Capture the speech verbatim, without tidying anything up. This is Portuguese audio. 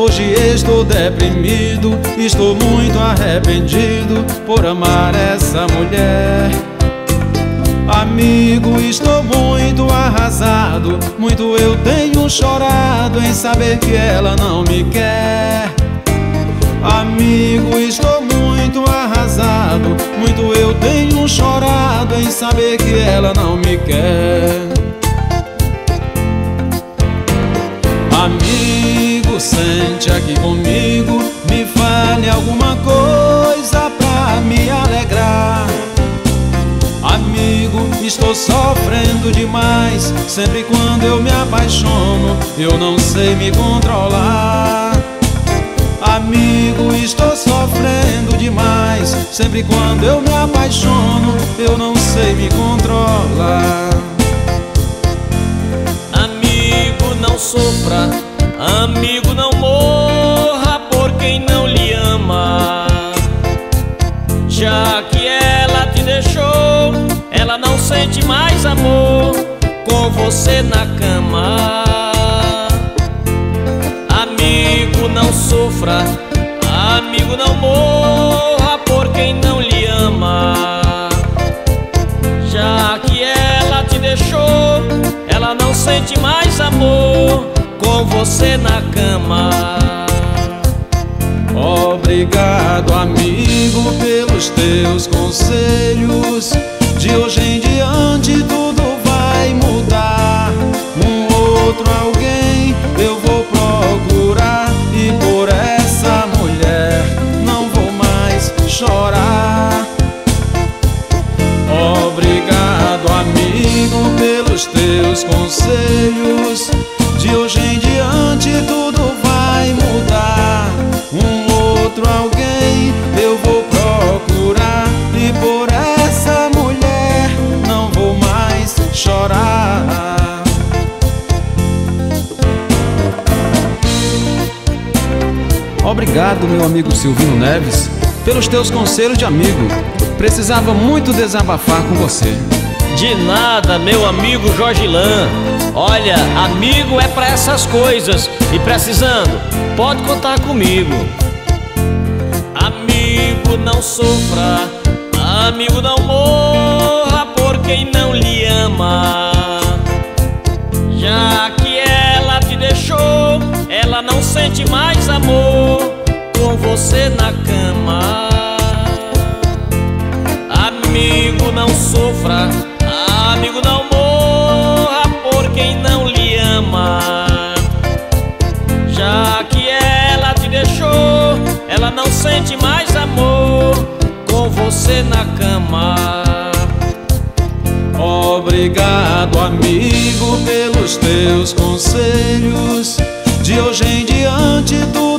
Hoje estou deprimido, estou muito arrependido por amar essa mulher. Amigo, estou muito arrasado, muito eu tenho chorado em saber que ela não me quer. Amigo, estou muito arrasado, muito eu tenho chorado em saber que ela não me quer. Amigo, sente aqui comigo, me fale alguma coisa pra me alegrar. Amigo, estou sofrendo demais, sempre quando eu me apaixono, eu não sei me controlar. Amigo, estou sofrendo demais, sempre quando eu me apaixono, eu não sei me controlar. Amigo, não sofra, amigo, não morra por quem não lhe ama. Já que ela te deixou, ela não sente mais amor com você na cama. Amigo, não sofra, amigo, não morra por quem não lhe ama. Já que ela te deixou, ela não sente mais amor com você na cama. Obrigado, amigo, pelos teus conselhos. De hoje em diante tudo vai mudar. Um outro alguém eu vou procurar, e por essa mulher não vou mais chorar. Obrigado, amigo, pelos teus conselhos. De hoje em diante tudo vai mudar. Um outro alguém eu vou procurar, e por essa mulher não vou mais chorar. Obrigado, meu amigo Silvino Neves, pelos teus conselhos de amigo. Precisava muito desabafar com você. De nada, meu amigo Jorgilan. Olha, amigo é pra essas coisas, e precisando, pode contar comigo. Amigo, não sofra, amigo, não morra por quem não lhe ama. Já que ela te deixou, ela não sente mais amor com você na cama. Amigo, não sofra, amigo, não morra por quem não lhe ama. Já que ela te deixou, ela não sente mais amor com você na cama. Obrigado, amigo, pelos teus conselhos. De hoje em diante tu